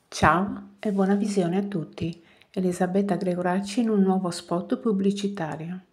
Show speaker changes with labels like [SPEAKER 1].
[SPEAKER 1] Ciao e buona visione a tutti. Elisabetta Gregoracci in un nuovo spot pubblicitario.